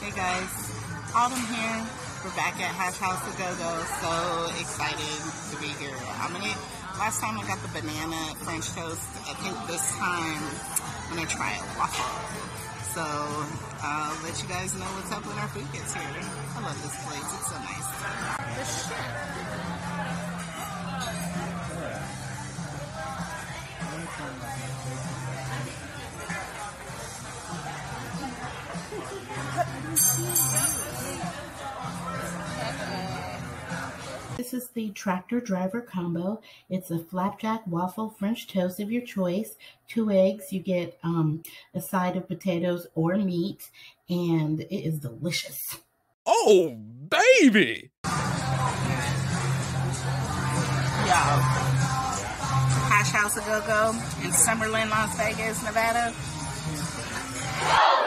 Hey guys, Autumn here. We're back at Hash House A Go-Go. So excited to be here. Last time I got the banana French toast. I think this time I'm gonna try a waffle. So I'll let you guys know what's up when our food gets here. I love this place. It's so nice. The shit. This is the tractor driver combo. It's a flapjack waffle French toast of your choice. 2 eggs. You get a side of potatoes or meat, and it is delicious. Oh, baby! Yo, Hash House A Go-Go in Summerlin, Las Vegas, Nevada.